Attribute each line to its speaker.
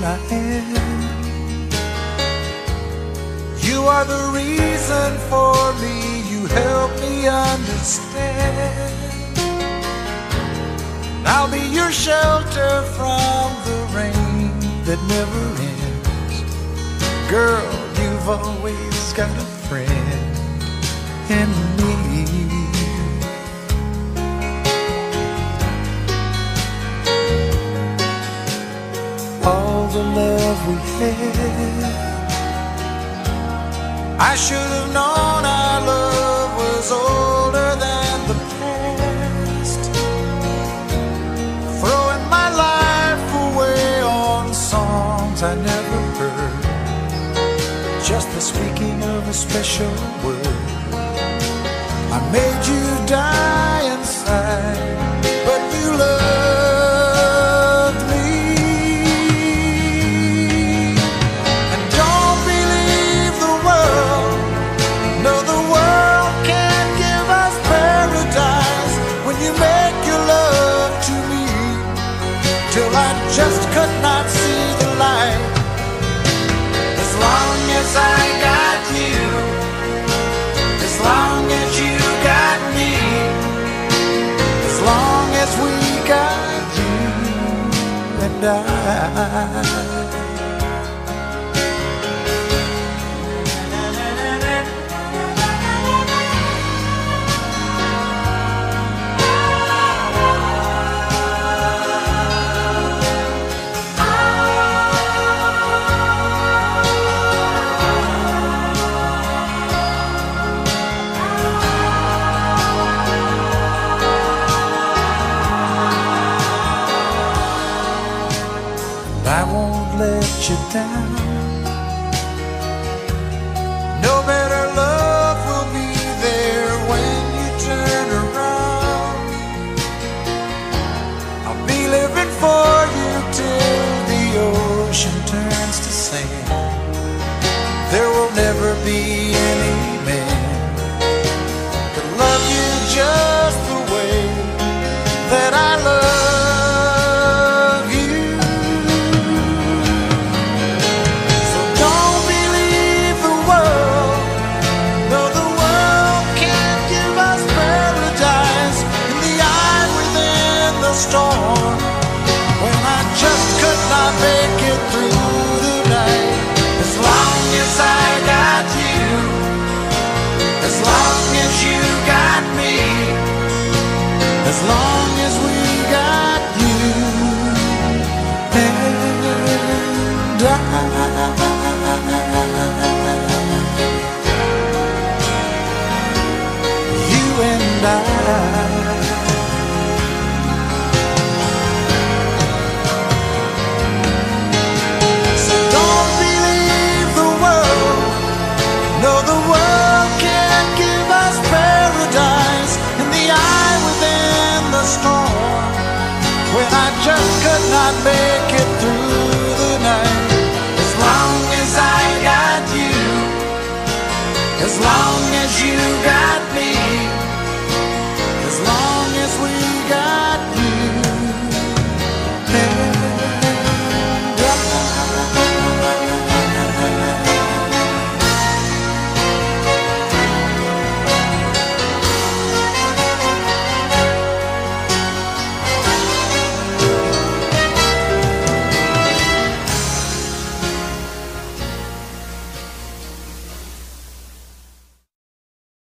Speaker 1: I am. You are the reason for me, you help me understand. I'll be your shelter from the rain that never ends. Girl, you've always got a friend in me. All the love we had, I should have known our love was older than the past. Throwing my life away on songs I never heard, just the speaking of a special word. I made you die inside, but you loved me. And don't believe the world, no, the world can't give us paradise when you make your love to me, till I just could not see the light. As long as I got you, as long as you got me, as long as we got you and I. I won't let you down. No better love will be there when you turn around. I'll be living for you till the ocean turns to sand. There will never be any man that love you just the way that I love. Storm, when I just could not make it through the night. As long as I got you, as long as you got me, as long as we got you and I, you and I. When I just could not make